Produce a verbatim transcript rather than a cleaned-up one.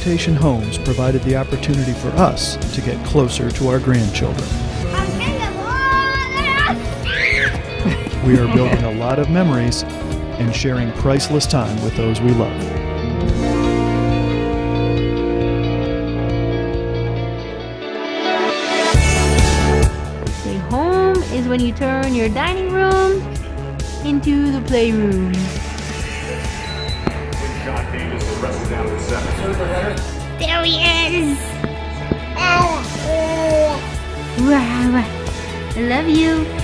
Plantation Homes provided the opportunity for us to get closer to our grandchildren. We are building a lot of memories and sharing priceless time with those we love. Say home is when you turn your dining room into the playroom. There he is! Wow, I love you.